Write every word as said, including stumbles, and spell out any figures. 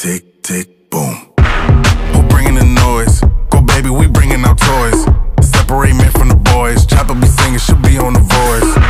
tick, tick, boom. Who bringing the noise? Go baby, we bringing our toys. Separate men from the boys. Chopper be singing, she'll be on the voice.